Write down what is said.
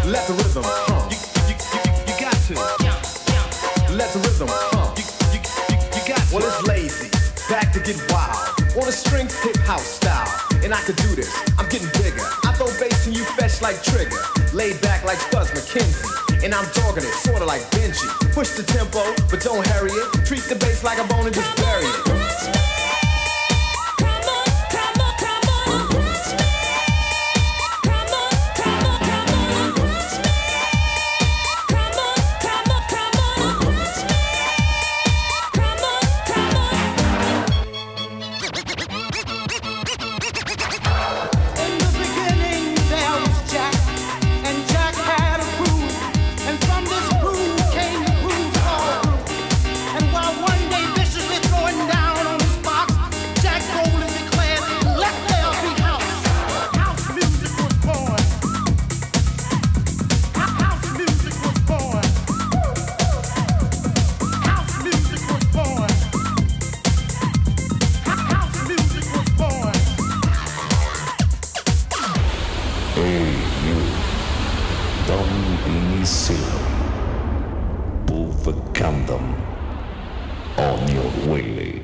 Let the rhythm pump. You got to. Let the rhythm pump. You got to. Well, it's lazy. Back to get wild. On a strength hip house style. And I could do this. I'm getting bigger. I throw bass and you fetch like Trigger. Laid back like Buzz McKenzie. And I'm dogging it, sorta like Benji. Push the tempo, but don't hurry it. Treat the bass like a bone and just bury it. Don't be silly. Put the condom on your willy.